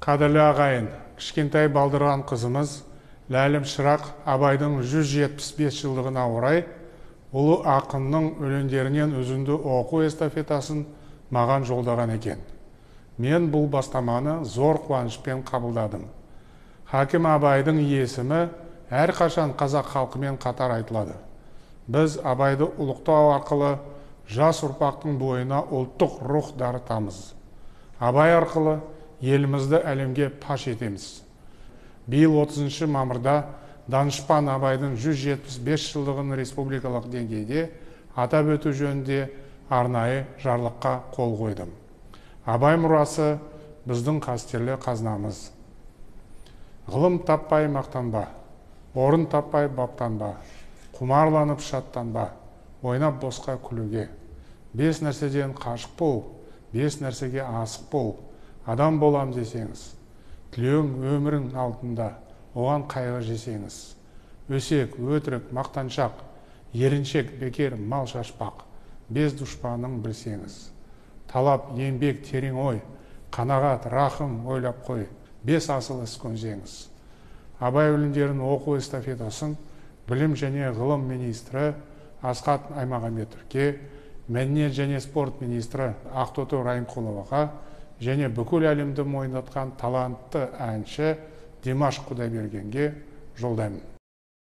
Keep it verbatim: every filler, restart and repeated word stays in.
Қадірлі ағайын, кішкентай балдырған қызымыз Ләлім Шырақ Абайдың жүз жетпіс бес жылдығына орай ұлы ақынның өлеңдерінен үзінді оқу эстафетасын маған жолдаған екен. Мен бұл бастаманы зор қуанышпен қабылдадым. Хакім Абайдың есімі әрқашан қазақ халқымен қатар айтылады. Біз Абайды ұлықтау арқылы жас ұрпақтың бойына ұлттық рух дарытамыз. Абай арқылы елімізді әлемге паш етеміз. Биыл отызыншы мамырда Данышпан Абайдың жүз жетпіс бес жылдығын республикалық деңгейде атап өту жөнінде арнайы жарлыққа қол қойдым. Абай мұрасы біздің қастерлі қазынамыз. Ғылым таппай мақтанба, орын таппай баптанба, құмарланып шаттанба, ойнап босқа күлуге. Бес нәрседен қашық бол, бес нәрсеге асық бол. Адам болам десеңіз, тілеуің өмірің алдында, оған қайғы жесеңіз. Өсек, өтірік, мақтаншақ, еріншек, бекер, мал шашпақ, бес дұшпанын білсеңіз. Талап, еңбек, терең ой, қанағат, рахым ойлап қой, бес асыл іс көнсеңіз. Абай өлеңдерін оқу эстафетасын білім және ғылым министрі Асхат Аймағамбетовке, мәдениет және спорт министрі Ақтоты Райымқұловаға және бүкіл әлемді мойындатқан талантты әнші Димаш Құдайбергенге жолдаймын.